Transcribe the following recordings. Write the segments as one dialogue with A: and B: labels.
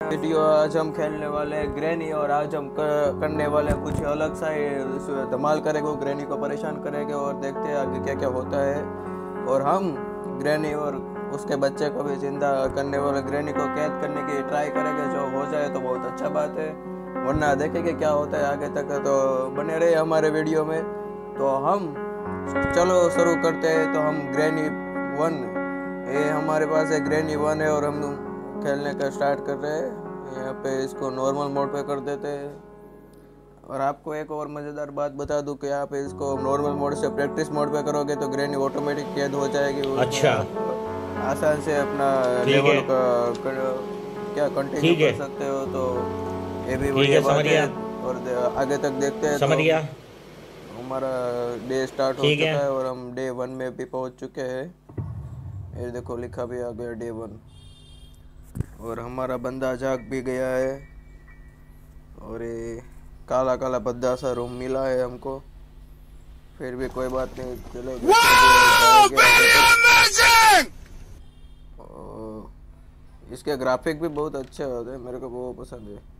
A: Video आज हम खेलने वाले हैं ग्रैनी और आज हम करने वाले हैं कुछ अलग सा ही धमाल करेंगे, ग्रैनी को परेशान करेंगे और देखते हैं आगे क्या क्या होता है। और हम ग्रैनी और उसके बच्चे को भी जिंदा करने वाले ग्रैनी को कैद करने की ट्राई करेंगे। जो हो जाए तो बहुत अच्छा बात है, वरना देखेंगे क्या होता है आगे तक। तो बने रहे हमारे वीडियो में। तो हम चलो शुरू करते हैं। तो हम ग्रैनी 1, ये हमारे पास है ग्रैनी 1 है और हम खेलने का स्टार्ट कर रहे हैं। यहाँ पे इसको नॉर्मल मोड पे कर देते हैं। और आपको एक और मज़ेदार बात बता दूं कि आप इसको नॉर्मल मोड से प्रैक्टिस मोड पे करोगे तो ग्रैनी ऑटोमेटिक कैद हो जाएगी।
B: अच्छा,
A: आसान से अपना
B: ठीक
A: लेवल
B: है,
A: का क्या कंटिन्यू
B: ठीक है,
A: कर सकते हो। तो ये भी
B: ठीक
A: बढ़िया
B: है, समझ
A: बात है।
B: गया,
A: और आगे तक देखते हैं।
B: समझ
A: तो
B: गया,
A: हमारा डे स्टार्ट हो
B: ठीक है,
A: चुका है और हम डे 1 में भी पहुंच चुके हैं। ये देखो लिखा भी आ गया डे 1 और हमारा बंदा जाग भी गया है। और ये काला काला भद्दा सा रूम मिला है हमको, फिर भी कोई बात नहीं, चलो इसके ग्राफिक भी बहुत अच्छे होते हैं, मेरे को वो पसंद है।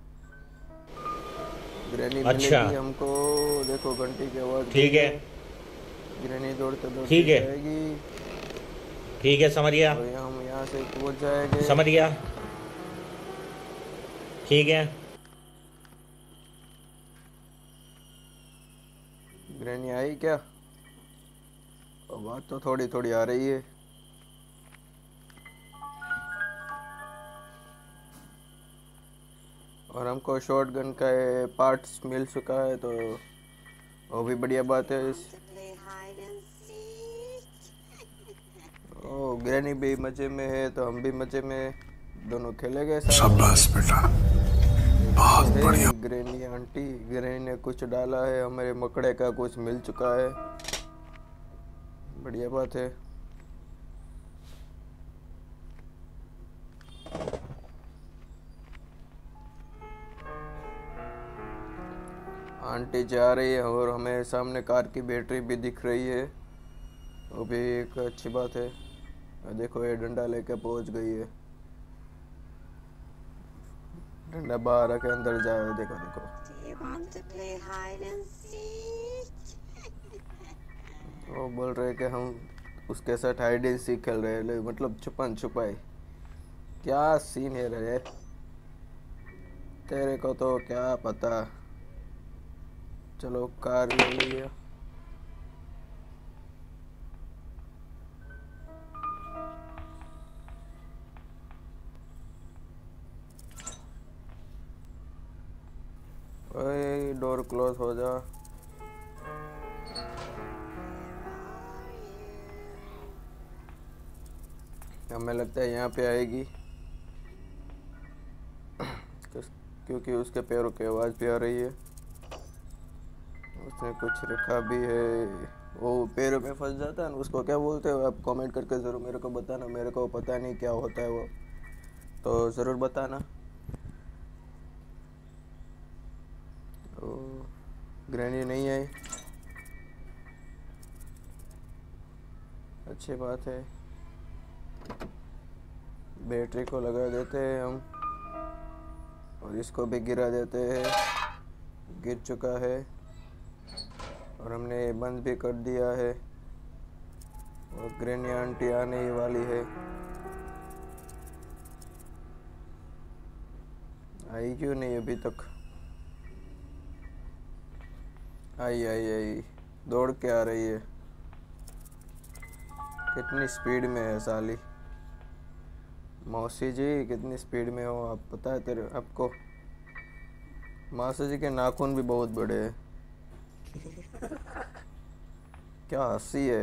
A: ग्रैनी
B: अच्छा,
A: मिलेगी हमको, देखो घंटी की आवाज़ गई
B: ठीक है,
A: है। ग्रैनी दौड़ते दौड़ते
B: ठीक है,
A: जाएगी
B: ठीक है, समझ गया,
A: और हम यहाँ से पहुँच जाएंगे।
B: समझ गया, ठीक है,
A: ग्रैनी आई क्या? आवाज़ तो थोड़ी थोड़ी आ रही है। और हमको शॉर्ट गन का पार्ट्स मिल चुका है, तो वो भी बढ़िया बात है। ओ ग्रैनी भी मज़े में है तो हम भी मज़े में, दोनों खेलेंगे साथ।
C: शाबाश बेटा, बहुत बढ़िया।
A: ग्रैनी आंटी, ग्रैनी ने कुछ डाला है, हमारे मकड़े का कुछ मिल चुका है, बढ़िया बात है। आंटी जा रही है और हमें सामने कार की बैटरी भी दिख रही है, वो भी एक अच्छी बात है। देखो ये डंडा लेके पहुंच गई है, डंडा बाहर के अंदर जाए। देखो देखो वो बोल रहे कि हम उसके साथ हाइड एंड सीक खेल रहे हैं, मतलब छुपन छुपाई। क्या सीन है रे, तेरे को तो क्या पता। चलो कार ले लिया। ओए डोर क्लोज हो जा। हमें लगता है यहाँ पे आएगी क्योंकि उसके पैरों की आवाज़ भी आ रही है। उसने कुछ रखा भी है, वो पैरों में फंस जाता है ना, उसको क्या बोलते हो आप कमेंट करके ज़रूर मेरे को बताना। मेरे को पता नहीं क्या होता है वो, तो ज़रूर बताना। तो ग्रैनी नहीं आई, अच्छी बात है। बैटरी को लगा देते हैं हम और इसको भी गिरा देते हैं, गिर चुका है। और हमने ये बंद भी कर दिया है और ग्रैनी आंटी आने ही वाली है। आई क्यों नहीं अभी तक? आई आई आई, दौड़ के आ रही है। कितनी स्पीड में है साली। मौसी जी कितनी स्पीड में हो आप, पता है तेरे आपको? मौसी जी के नाखून भी बहुत बड़े हैं। क्या हंसी है।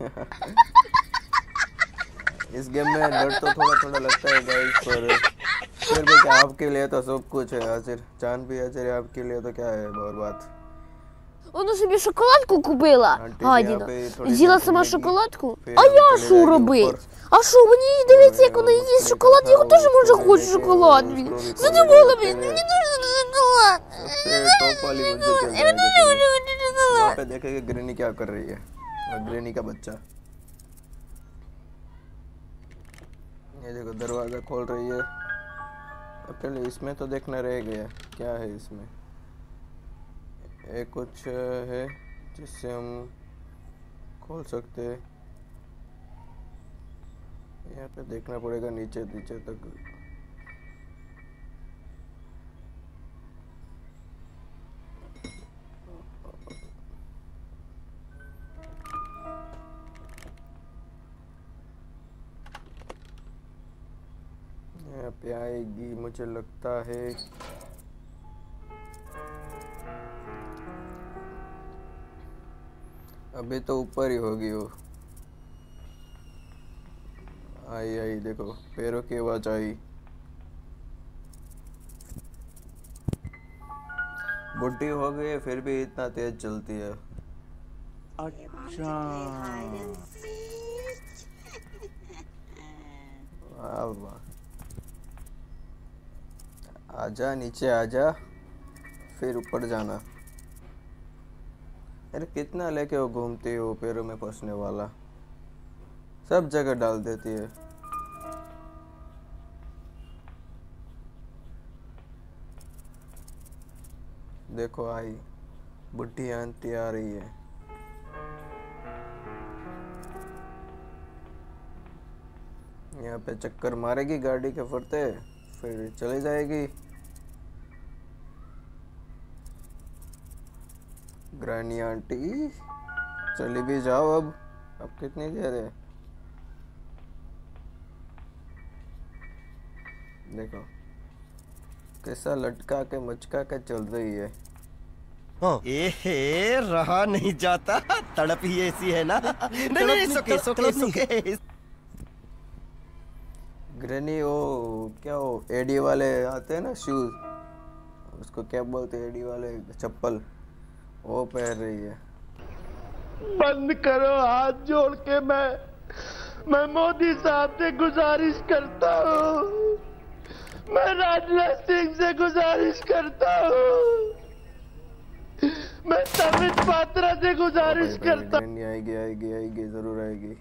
A: इस गेम में डर तो थोड़ा थोड़ा लगता है गाइस, पर फिर भी क्या, आपके लिए तो सब कुछ है हाजिर, जान भी हाजिर है आपके लिए, तो क्या है और बात।
D: Вона собі шоколадку купила,
A: आंटी जी यहाँ
D: гадіна.
A: पे
D: І
A: थोड़ी
D: з'їла
A: देर
D: сама
A: घूमेगी,
D: шоколадку.
A: फिर
D: А
A: हम
D: я
A: चले
D: що
A: जाएंगे
D: робить?
A: ऊपर।
D: А що, мені дивиться, як вона
A: और
D: їсть
A: मछली
D: шоколад,
A: का
D: я
A: था,
D: теж
A: उसको
D: можу
A: भी
D: хочу
A: लेके
D: шоколад.
A: उसको भी
D: Задумала,
A: खोलेंगे।
D: мені дуже шоколад.
A: सबसे टॉप वाली मंजिल पे जाएंगे पहले, वहाँ पे देखेंगे ग्रैनी क्या कर रही है और ग्रैनी का बच्चा। ये देखो दरवाज़ा खोल रही है, अकेले इसमें तो देखना रह गया क्या है इसमें। एक कुछ है जिससे हम खोल सकते हैं। यहाँ पे देखना पड़ेगा नीचे नीचे तक। यहाँ पे आएगी मुझे लगता है। अभी तो ऊपर ही होगी वो। आई आई देखो पैरों की आवाज आई। बुढ़ी हो गई है फिर भी इतना तेज चलती है।
C: अच्छा
A: वाह वाह। आजा नीचे आजा फिर ऊपर जाना। अरे कितना लेके वो घूमती है वो पैरों में फंसने वाला। सब जगह डाल देती है। देखो आई बुढ़ी आंटी आ रही है। यहाँ पे चक्कर मारेगी गाड़ी के फरते फिर चली जाएगी। ग्रैनी आंटी चली भी जाओ अब कितनी देर है। देखो कैसा लटका के मचका के चल रही है।
E: ए रहा नहीं जाता, तड़प ही ऐसी है ना। नहीं नहीं सुके सुके सुके।
A: ग्रैनी वो क्या वो एडी वाले आते हैं ना शूज, उसको क्या बोलते हैं एडी वाले चप्पल, वो पहन रही है।
F: बंद करो हाथ जोड़ के मैं मोदी साहब से गुजारिश करता हूँ, मैं राजनाथ सिंह से गुजारिश करता हूँ, मैं संबित पात्रा से गुजारिश करता हूँ।
A: आएगी आएगी आएगी जरूर आएगी।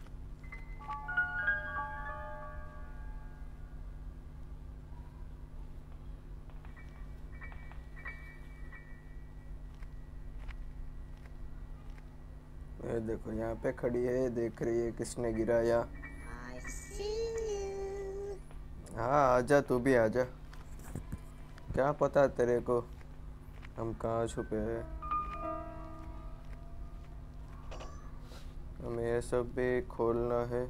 A: ये देखो यहाँ पे खड़ी है, देख रही है किसने गिराया। हाँ आजा तू भी आजा, क्या पता तेरे को हम कहाँ छुपे हैं। हमें ये सब भी खोलना है।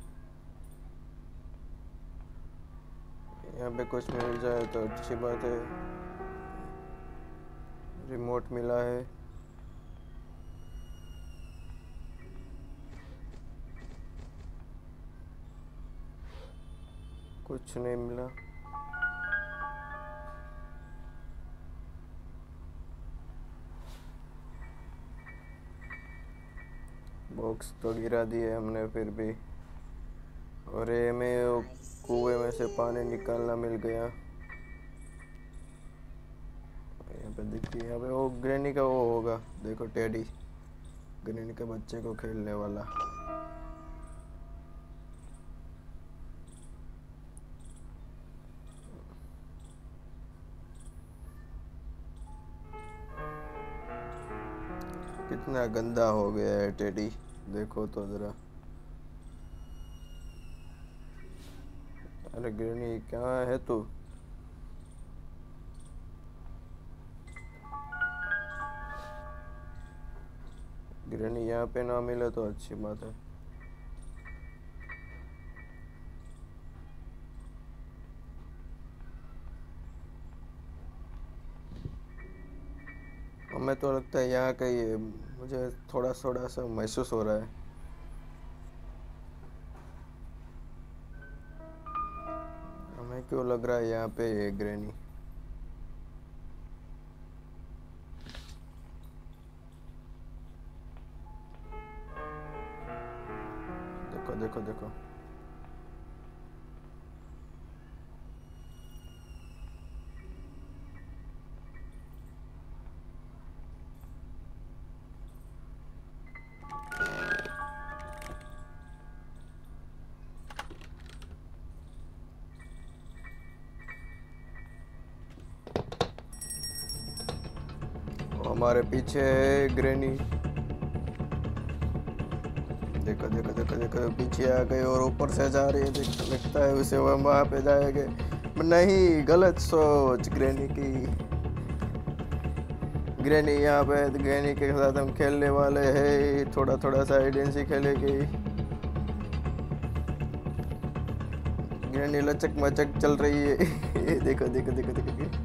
A: यहाँ पे कुछ मिल जाए तो अच्छी बात है। रिमोट मिला है। कुछ नहीं मिला। बॉक्स तो गिरा दिए हमने फिर भी। और ये में कुएं में से पानी निकालना मिल गया। यहाँ पे देखिए, यहाँ पे वो ग्रैनी का वो होगा, देखो टेडी, ग्रैनी के बच्चे को खेलने वाला। कितना गंदा हो गया है टेडी, देखो तो जरा। अरे ग्रैनी कहाँ है तू? ग्रैनी यहाँ पे ना मिले तो अच्छी बात है। हमें तो लगता है यहाँ का ही, मुझे थोड़ा थोड़ा सा महसूस हो रहा है। हमें क्यों लग रहा है यहाँ पे ये ग्रैनी। देखो देखो देखो, हमारे पीछे है ग्रैनी। देखो देखो देखो देखो, पीछे आ गए और ऊपर से जा रही है। देखो लगता है उसे वो वहां पे जाएंगे। नहीं, गलत सोच ग्रैनी की। ग्रैनी यहाँ पे, ग्रैनी के साथ हम खेलने वाले हैं। थोड़ा थोड़ा सा हाइड एंड सीक खेलेगी। ग्रैनी लचक मचक चल रही है। ये देखो देखो देखो देखो, देखो।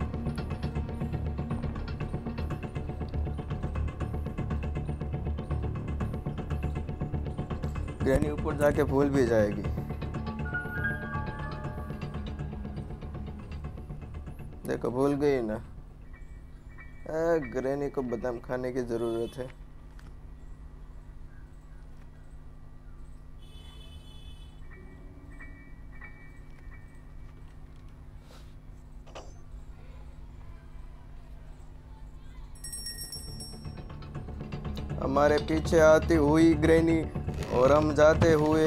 A: ग्रैनी ऊपर जाके भूल भी जाएगी। देखो भूल गई ना। ग्रैनी को बादाम खाने की जरूरत है। हमारे पीछे आती हुई ग्रैनी और हम जाते हुए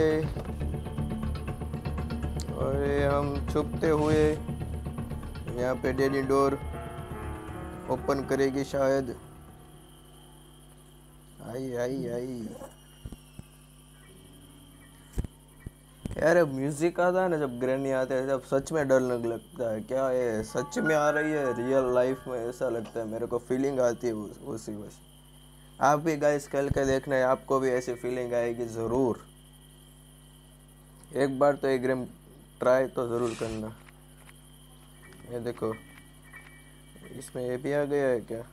A: और हम छुपते हुए। यहाँ पे डैडी डोर ओपन करेगी शायद। आई आई आई यार, म्यूजिक आता है ना जब ग्रैनी आते हैं, जब सच में डर लगता है। क्या ये सच में आ रही है रियल लाइफ में? ऐसा लगता है मेरे को, फीलिंग आती है उसी बस। आप भी गाइस खेल के देखना है, आपको भी ऐसी फीलिंग आएगी ज़रूर। एक बार तो ये गेम ट्राई तो ज़रूर करना। ये देखो, इसमें ये भी आ गया है क्या?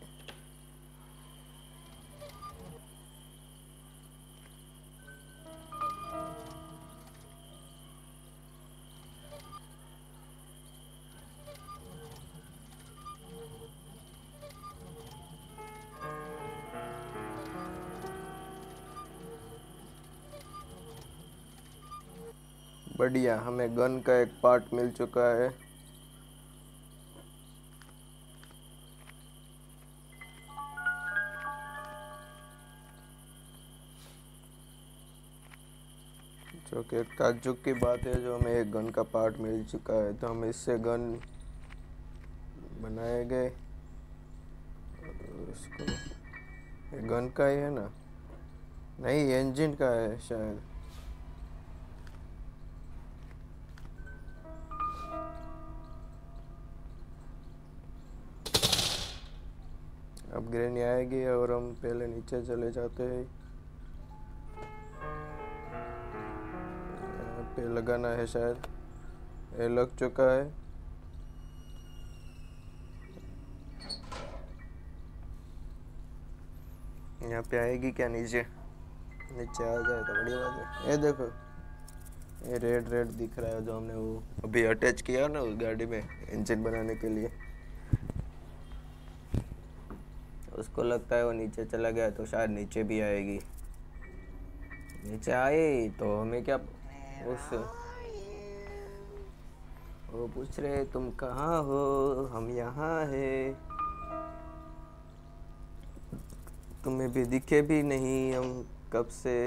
A: बढ़िया, हमें गन का एक पार्ट मिल चुका है। जो कि एक ताज्जुब की बात है, जो हमें एक गन का पार्ट मिल चुका है, तो हम इससे गन बनाएंगे। इसको ये गन का ही है ना? नहीं, इंजन का है शायद। अब ग्रैनी आएगी और हम पहले नीचे चले जाते हैं। यहाँ पे लगाना है शायद, ये लग चुका है। यहाँ पे आएगी क्या? नीचे नीचे आ जाए तो बढ़िया बात है। ये देखो, ये रेड रेड दिख रहा है, जो हमने वो अभी अटैच किया ना उस गाड़ी में इंजन बनाने के लिए। उसको लगता है वो नीचे चला गया, तो शायद नीचे भी आएगी। नीचे आई तो हमें क्या, उस वो पूछ रहे तुम कहाँ हो? हम यहाँ है, तुम्हें भी दिखे भी नहीं हम कब से।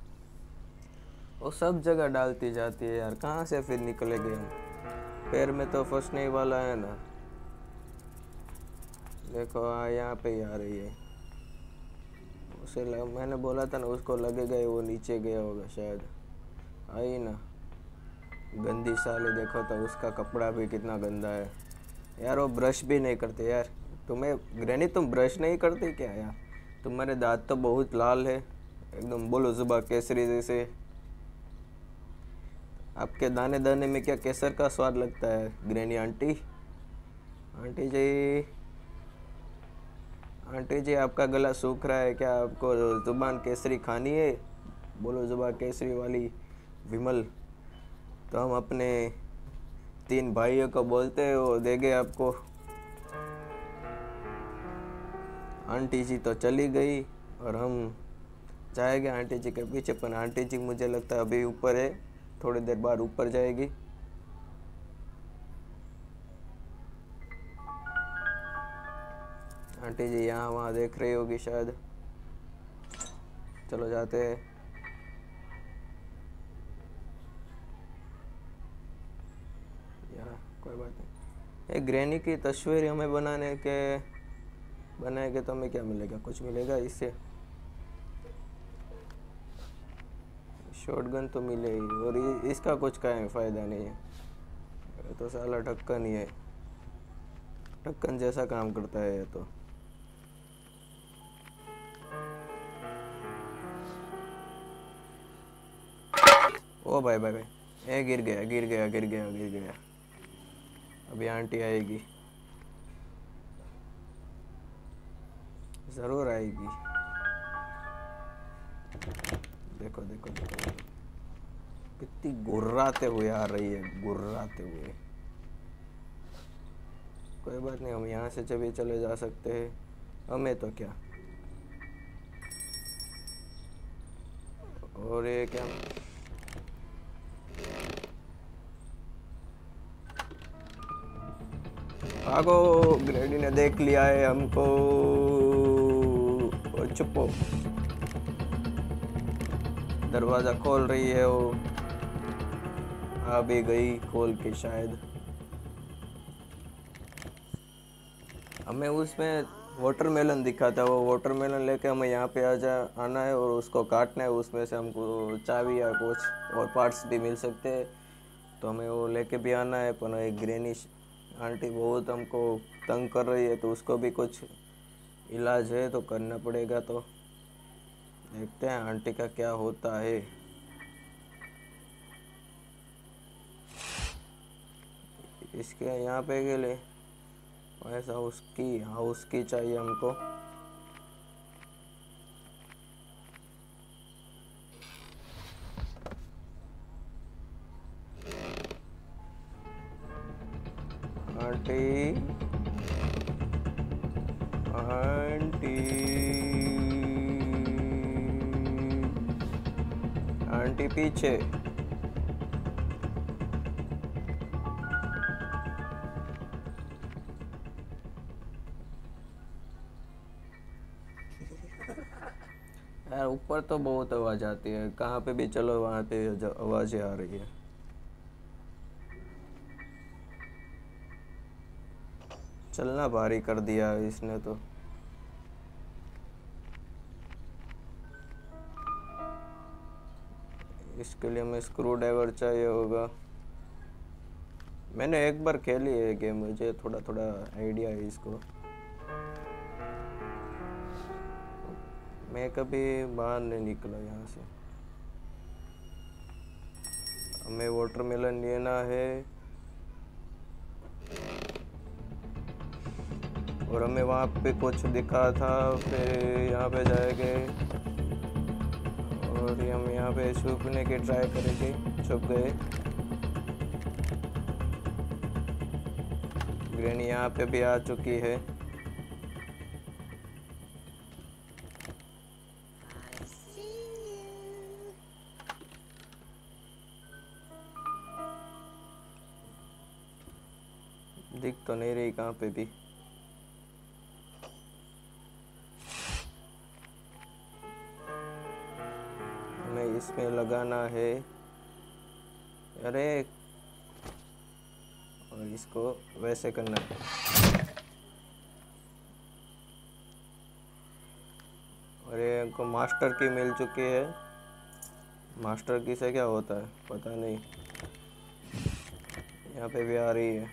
A: वो सब जगह डालती जाती है यार, कहाँ से फिर निकलेंगे हम? पैर में तो फंसने ही वाला है ना। देखो यहाँ पे ही आ रही है। उसे मैंने बोला था ना, उसको लगेगा ही वो नीचे गया होगा शायद। आई ना, गंदी साली। देखो तो उसका कपड़ा भी कितना गंदा है यार। वो ब्रश भी नहीं करते यार। तुम्हें ग्रैनी, तुम ब्रश नहीं करते क्या यार? तुम्हारे दांत तो बहुत लाल है, एकदम बोलो जुबा केसरी जैसे। आपके दाने दाने में क्या केसर का स्वाद लगता है granny aunty? Aunty ji, aunty ji, आपका गला सूख रहा है क्या? आपको जुबान केसरी खानी है? बोलो जुबान केसरी वाली विमल। तो हम अपने 3 भाइयों को बोलते हैं, वो देंगे आपको। आंटी जी तो चली गई और हम जाएंगे आंटी जी के पीछे। पर आंटी जी मुझे लगता है अभी ऊपर है, थोड़ी देर बाद ऊपर जाएगी। आंटी जी यहाँ वहाँ देख रही होगी शायद। चलो जाते हैं। यार कोई बात नहीं। एक ग्रैनी की तस्वीर हमें बनाने के बनाएंगे तो हमें क्या मिलेगा? कुछ मिलेगा इससे? शॉटगन तो मिले ही, और इसका कुछ का फ़ायदा नहीं है। ये तो साला ढक्कन ही है, ढक्कन जैसा काम करता है ये तो। ओ भाई भाई भाई, ए गिर गया गिर गया गिर गया गिर गया। अभी आंटी आएगी, ज़रूर आएगी। देखो देखो देखो कितनी गुर्राते हुए आ रही है, गुर्राते हुए। कोई बात नहीं, हम यहाँ से जब चले जा सकते हैं, हमें तो क्या। और ये क्या, भागो, ग्रेडी ने देख लिया है हमको। चुप हो, दरवाजा खोल रही है वो, आ भी गई खोल के शायद। हमें उसमें वाटरमेलन दिखा था, वो वाटरमेलन लेके हमें यहाँ पे आना है और उसको काटना है। उसमें से हमको चाबी या कुछ और पार्ट्स भी मिल सकते हैं, तो हमें वो लेके भी आना है। पर एक ग्रैनी आंटी बहुत हमको तंग कर रही है, तो उसको भी कुछ इलाज है तो करना पड़ेगा। तो देखते हैं आंटी का क्या होता है। इसके यहाँ पे के लिए ऐसा हाउस की चाहिए हमको। आंटी आंटी आंटी पीछे। यार ऊपर तो बहुत आवाज आती है, कहाँ पे भी चलो वहाँ पे आवाजें आ रही है। चलना भारी कर दिया इसने तो। इसके लिए हमें स्क्रू ड्राइवर चाहिए होगा। मैंने एक बार खेली है गेम, मुझे थोड़ा थोड़ा आइडिया है इसको। मैं कभी बाहर नहीं निकला यहाँ से। हमें वाटरमेलन लेना है और हमें वहाँ पे कुछ दिखा था, फिर यहाँ पे जाएंगे और हम यहाँ पे छुपने की ट्राई करेंगे। छुप गए। ग्रैनी यहाँ पे भी आ चुकी है। दिख तो नहीं रही कहाँ पे भी। हमें इसमें लगाना है, अरे, और इसको वैसे करना है। और ये हमको मास्टर की मिल चुकी है। मास्टर की से क्या होता है पता नहीं। यहाँ पे भी आ रही है,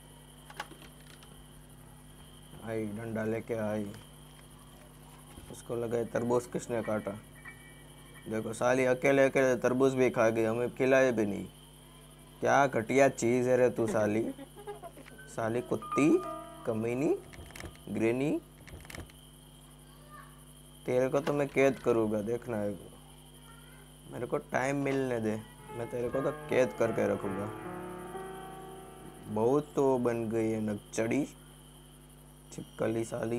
A: आई डंडा लेके आई। उसको लगा तरबूज किसने काटा। देखो साली अकेले अकेले तरबूज भी खा गई, हमें खिलाए भी नहीं। क्या घटिया चीज़ है रे तू साली, साली कुत्ती कमीनी ग्रेनी। तेरे को तो मैं कैद करूँगा, देखना है। मेरे को टाइम मिलने दे, मैं तेरे को तो कैद करके रखूँगा। बहुत तो बन गई है नकचड़ी छिपकली साली।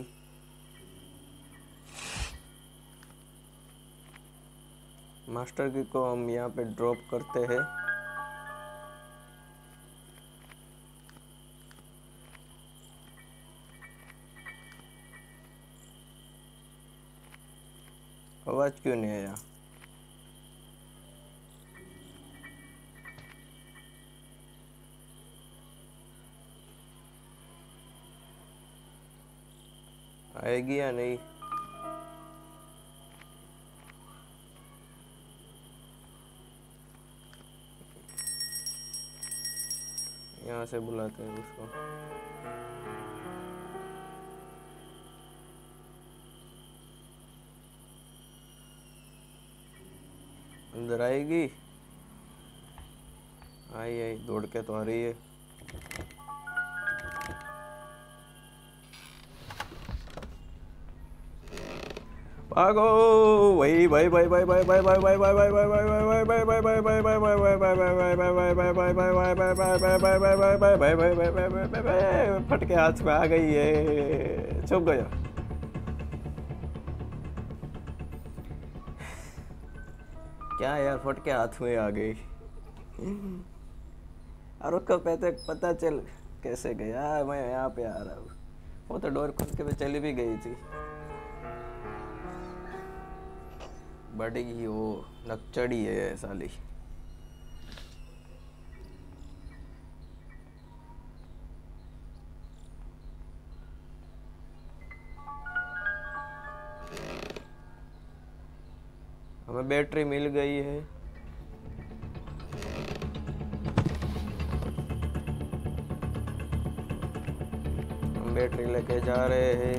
A: मास्टर की को हम यहाँ पे ड्रॉप करते हैं। आवाज क्यों नहीं आया? आएगी या नहीं? यहाँ से बुलाते हैं उसको। अंदर आएगी? आई आई, दौड़ के तो आ रही है। भागो भाई भाई भाई भाई भाई भाई भाई भाई भाई भाई भाई भाई भाई भाई भाई भाई भाई भाई भाई फटके हाथ में आ गई है। छुप गया। क्या यार, फटके हाथ में आ गई। और उसको पता चल कैसे गया मैं यहाँ पे आ रहा हूँ। वो तो डोर खोल के भी चली भी गई थी। बड़ी वो नकचड़ी है साली। हमें बैटरी मिल गई है। हम बैटरी लेके जा रहे हैं।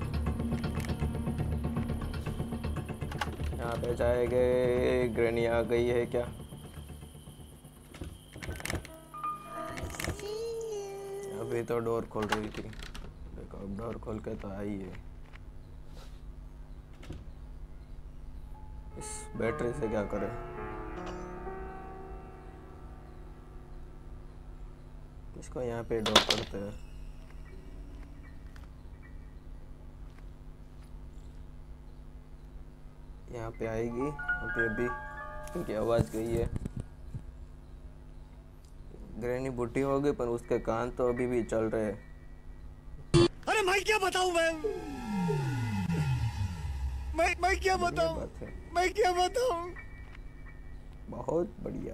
A: यहाँ पे जाएंगे। ग्रैनी आ गई है क्या? अभी तो डोर खोल रही थी। देखो अब डोर खोल के तो आई है। इस बैटरी से क्या करें? इसको यहाँ पे ड्रॉप करते हैं। यहाँ पे आएगी अभी क्योंकि आवाज गई है। ग्रैनी बुढ़ी हो गई पर उसके कान तो अभी भी चल रहे हैं।
E: अरे मैं क्या बताऊं मैं क्या बताऊं? मैं क्या बताऊं?
A: बहुत बढ़िया।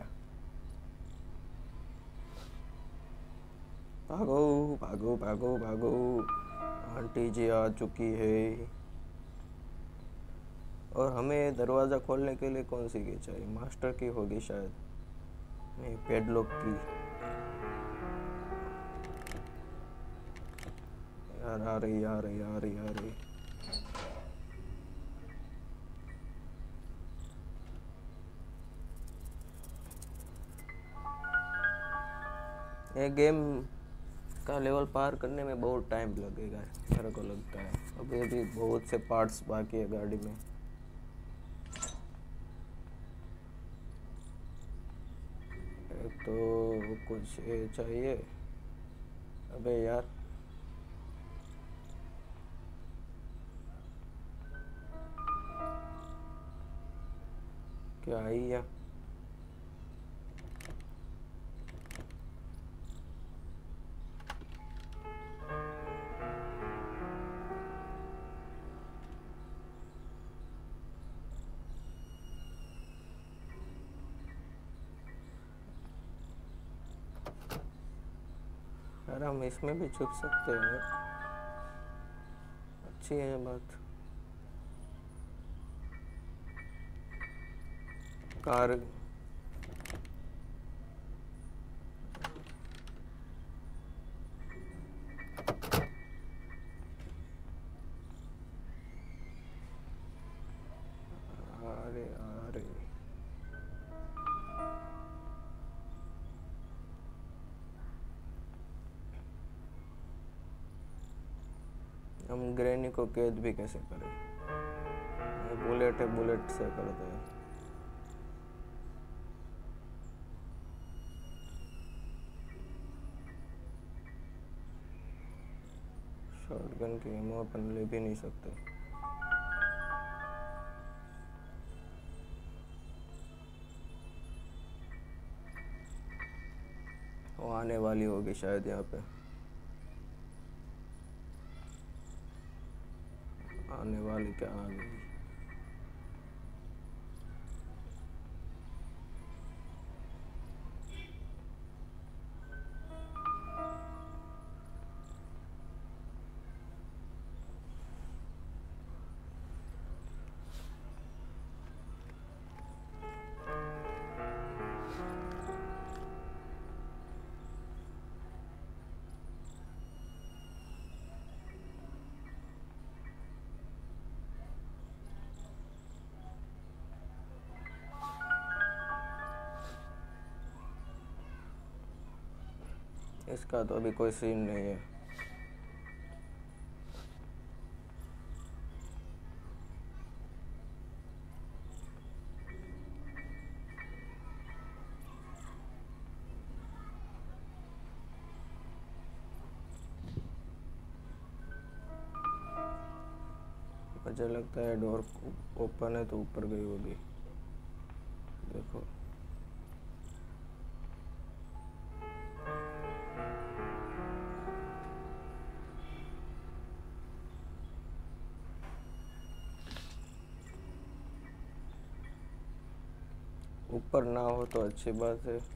A: भागो भागो भागो भागो। आंटी जी आ चुकी है। और हमें दरवाज़ा खोलने के लिए कौन सी की चाहिए? मास्टर की होगी शायद, नहीं पेडलॉक की। यार आ रही आ रही आ रही आ रही। ये गेम का लेवल पार करने में बहुत टाइम लगेगा मेरे को लगता है। अभी भी बहुत से पार्ट्स बाकी है गाड़ी में। तो कुछ ये चाहिए। अबे यार क्या आई या? यार हम इसमें भी छुप सकते हैं। अच्छी है बात। कार अरे अरे हम ग्रैनी को कैद भी कैसे करें? बुलेट है, बुलेट से करते हैं। शॉटगन की एमो अपन ले भी नहीं सकते। वो आने वाली होगी शायद यहाँ पे। आने वाली क्या आ गई? इसका तो अभी कोई सीन नहीं है। मुझे लगता है डोर ओपन है तो ऊपर गई होगी। देखो ऊपर ना हो तो अच्छी बात है।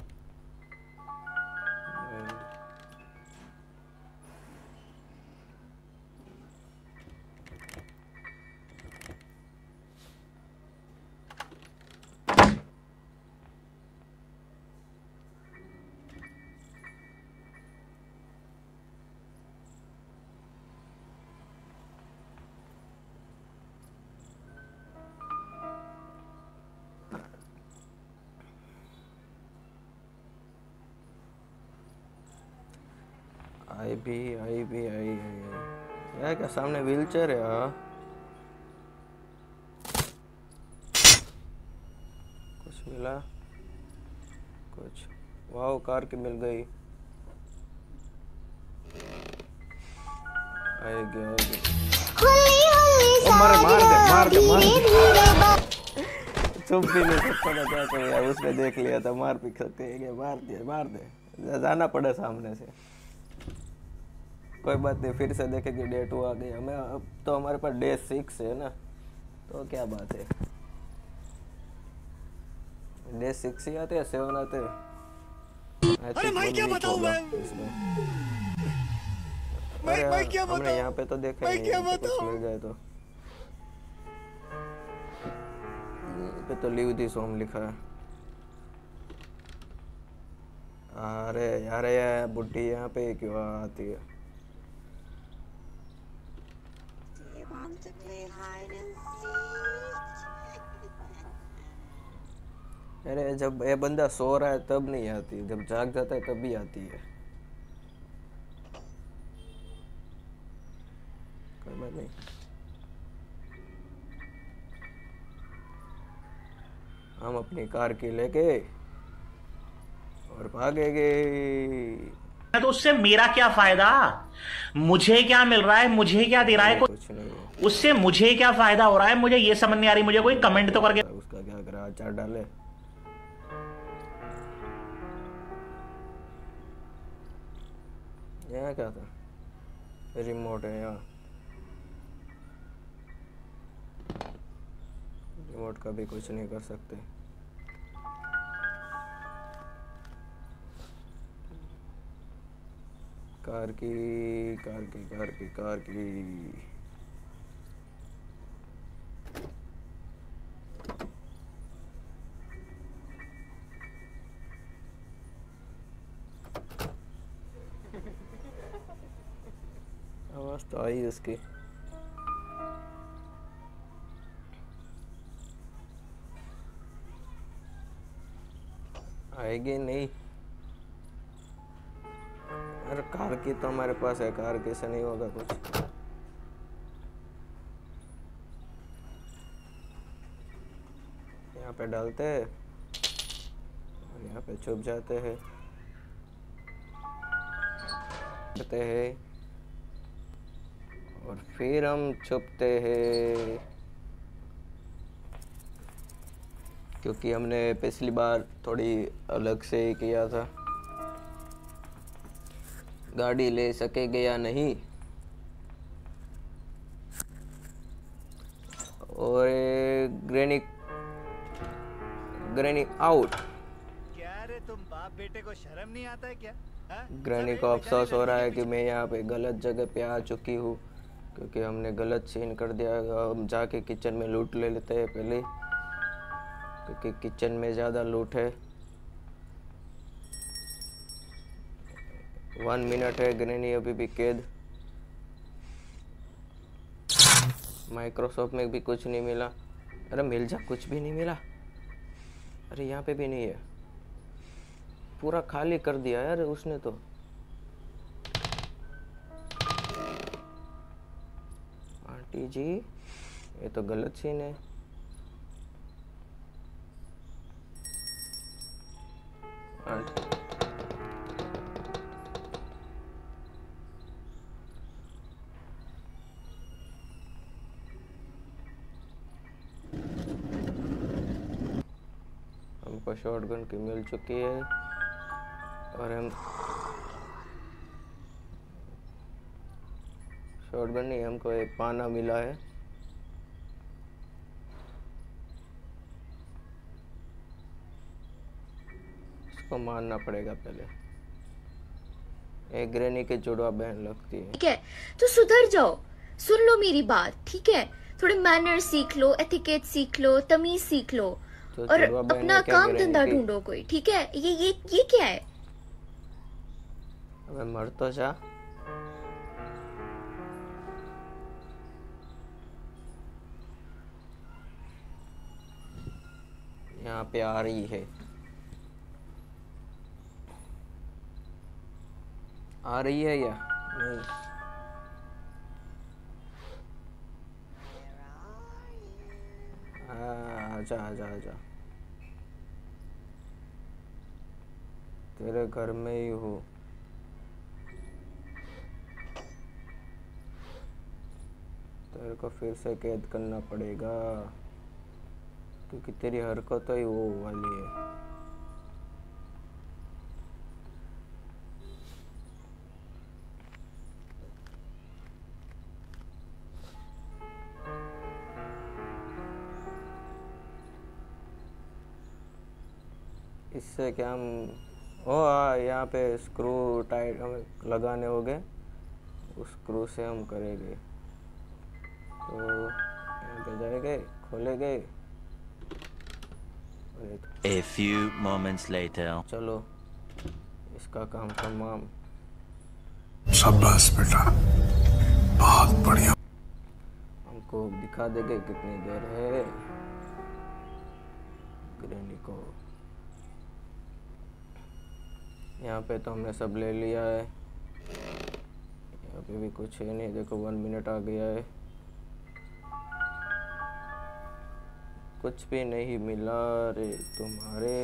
A: आई यार, क्या सामने व्हीलचेयर है? हाँ कुछ मिला, कुछ वाह कार की मिल गई। आएगी मार दे चुप भी नहीं सकता था, क्या करूँ यार, उसने देख लिया था, मार भी सकते हैं, मार दे जाना पड़े सामने से। कोई बात नहीं, फिर से देखेंगे। डे 2 आ गई हमें, अब तो हमारे पास डे 6 है ना, तो क्या बात है। डे 6 ही आते हैं, 7 आते हैं।
C: अरे मैं क्या बताऊं मैं क्या बताऊं?
A: हमने यहाँ पे तो देखा ही नहीं, कुछ मिल जाए तो। पे तो लीव दिस होम लिखा है। अरे यार ये बुड्ढी यहाँ पे क्यों आती है? अरे जब ये बंदा सो रहा है तब नहीं आती, जब जाग जाता है तभी आती है। कोई बात नहीं, हम अपनी कार की लेके और भागेंगे।
B: तो उससे मेरा क्या फायदा? मुझे क्या मिल रहा है, मुझे क्या दे रहा है?
A: कुछ नहीं है।
B: उससे मुझे क्या फायदा हो रहा है, मुझे ये समझ नहीं आ रही। मुझे कोई कमेंट तो करके
A: उसका क्या करा, अचार डाले। यहाँ क्या था? रिमोट है यहाँ, रिमोट का भी कुछ नहीं कर सकते। कार की आवाज तो आई उसकी। आएगी नहीं। अरे कार की तो हमारे पास है, कार कैसे नहीं होगा कुछ। यहाँ पे डालते हैं और यहाँ पे छुप जाते हैं, और फिर हम छुपते हैं, क्योंकि हमने पिछली बार थोड़ी अलग से ही किया था। गाड़ी ले सकेंगे या नहीं। और ग्रैनी आउट।
C: क्या रे तुम बाप बेटे को शर्म नहीं आता है क्या?
A: ग्रैनी को अफसोस हो रहा है कि मैं यहाँ पे गलत जगह पे आ चुकी हूँ, क्योंकि हमने गलत सीन कर दिया। हम जाके किचन में लूट ले लेते हैं पहले, क्योंकि किचन में ज़्यादा लूट है। 1 मिनट है, ग्रैनी अभी भी कैद। माइक्रोसॉफ्ट में भी कुछ नहीं मिला। अरे मिल जा, कुछ भी नहीं मिला। अरे यहाँ पे भी नहीं है, पूरा खाली कर दिया यार उसने तो। आंटी जी ये तो गलत सीन है। हमको शॉटगन की मिल चुकी है और हम शॉटगन नहीं, हमको एक पाना मिला है। इसको मारना पड़ेगा पहले। एक ग्रैनी के जुड़वा बहन लगती है।
G: ठीक है तो सुधर जाओ, सुन लो मेरी बात, ठीक है? थोड़े मैनर सीख लो, एथिकेट सीख लो, तमीज सीख लो
A: तो
G: और
A: जुड़वा बहन
G: अपना
A: है क्या
G: काम
A: ग्रैनी
G: धंधा
A: की?
G: ढूंढो कोई, ठीक है? ये क्या है?
A: अबे मर तो जा। यहाँ पे आ रही है, आ रही है या नहीं? आजा आजा आजा, तेरे घर में ही हूँ। तेरे को फिर से कैद करना पड़ेगा क्योंकि तेरी हरकत ही वो वाली है। इससे क्या हम यहाँ पे स्क्रू टाइट हमें लगाने होंगे, उस स्क्रू से हम करेंगे। तो यहाँ पे जाएंगे, खोलेंगे।
H: A few moments later.
A: चलो इसका काम तमाम।
I: शाबाश बेटा, बहुत बढ़िया।
A: हमको दिखा देंगे कितनी देर है ग्रैनी को। यहाँ पे तो हमने सब ले लिया है, यहाँ पे भी कुछ है नहीं। देखो 1 मिनट आ गया है, कुछ भी नहीं मिला रे तुम्हारे।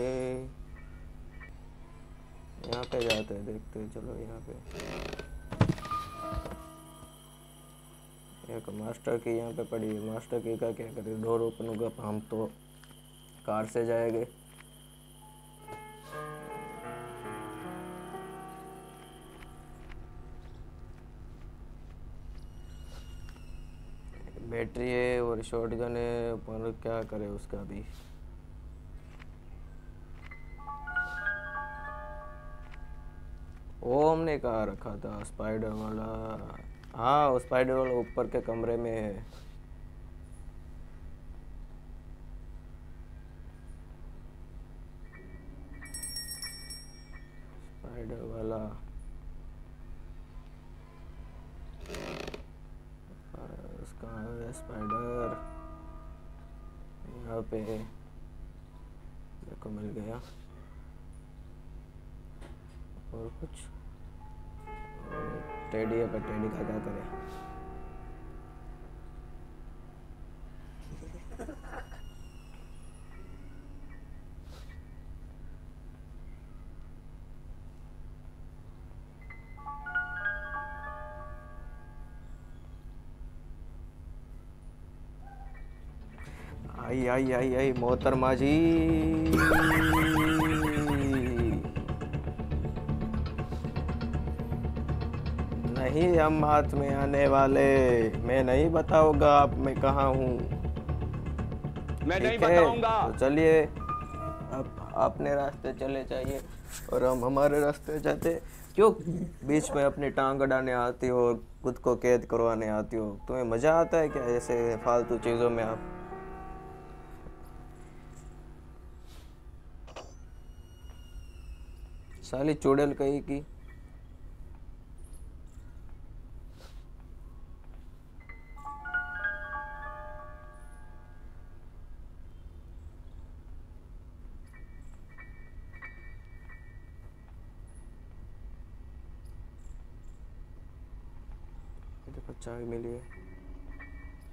A: यहाँ पे जाते हैं, देखते हैं। चलो यहाँ पे एक मास्टर की यहाँ पे पड़ी है। मास्टर की का क्या करें, डोर ओपन होगा, हम तो कार से जाएंगे। बैटरी है और शॉटगन है, पर क्या करे उसका भी। वो हमने कहाँ रखा था स्पाइडर वाला? हाँ वो स्पाइडर वाला ऊपर के कमरे में है। स्पाइडर वाला कहाँ है? स्पाइडर यहाँ पे देखो, मिल गया। और कुछ टेडी है, पर टेडी का क्या करे? आई आई आई आई मोहतरमा जी, नहीं हम हाथ में आने वाले। मैं नहीं बताऊंगा आप मैं कहाँ हूँ।
J: मैं नहीं बताऊंगा।
A: तो चलिए अब अपने रास्ते चले जाइए और हम हमारे रास्ते जाते। क्यों बीच में अपनी टांग अड़ाने आती हो और खुद को कैद करवाने आती हो? तुम्हें मजा आता है क्या ऐसे फालतू चीजों में? आप साली चुड़ैल कहीं की। देखो चाय मिली है।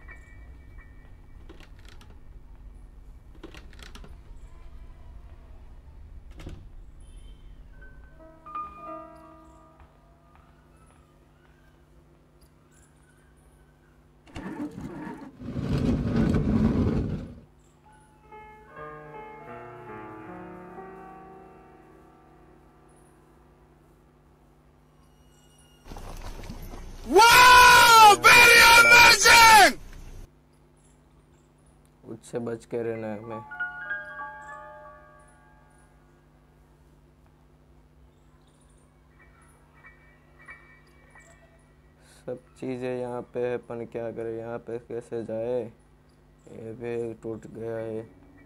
A: से बच के रहना है हमें। सब चीज़ें यहाँ पे है, अपन क्या करें, यहाँ पे कैसे जाए। ये भी टूट गया है।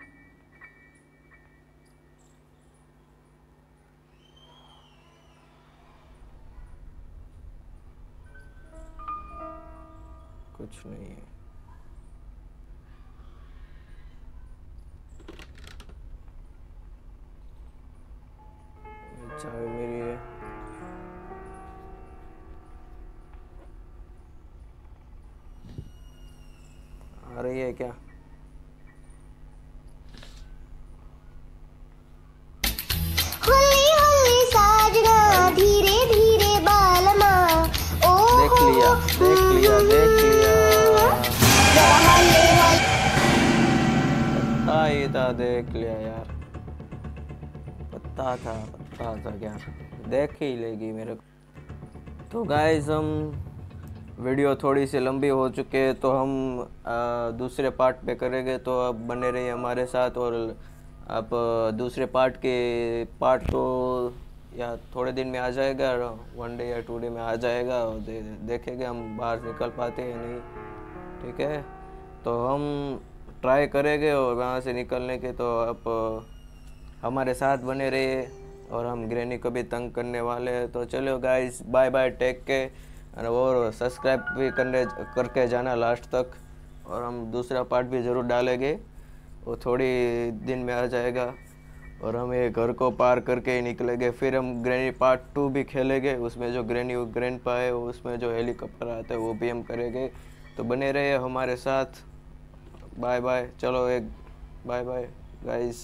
A: कुछ नहीं है। ये चाबी मेरी है। आ रही है क्या?
K: होली होली साजना धीरे धीरे बालमा। ओ
A: देख लिया देख लिया देख लिया। पता ही था, देख लिया यार, पता था क्या, देख ही लेगी मेरे को। तो गाइस हम वीडियो थोड़ी सी लंबी हो चुके हैं, तो हम दूसरे पार्ट पे करेंगे, तो अब बने रहिए हमारे साथ। और आप दूसरे पार्ट तो या थोड़े दिन में आ जाएगा, 1 डे या 2 डे में आ जाएगा, और देखेंगे हम बाहर निकल पाते हैं नहीं। ठीक है, तो हम ट्राई करेंगे और वहाँ से निकलने के। तो आप हमारे साथ बने रहिए, और हम ग्रैनी को भी तंग करने वाले हैं। तो चलो guys, bye bye, take care, और सब्सक्राइब भी करके जाना लास्ट तक। और हम दूसरा पार्ट भी ज़रूर डालेंगे, वो थोड़ी दिन में आ जाएगा, और हम ये घर को पार करके ही निकलेंगे। फिर हम ग्रैनी पार्ट 2 भी खेलेंगे, उसमें जो ग्रैनी ग्रैंडपा है, उसमें जो हेलीकॉप्टर आता है वो भी हम करेंगे। तो बने रहिए हमारे साथ। बाय बाय, चलो एक बाय बाय गाइस।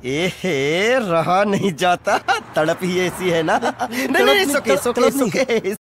E: रहा नहीं जाता, तड़प ही ऐसी है ना। नहीं, सुके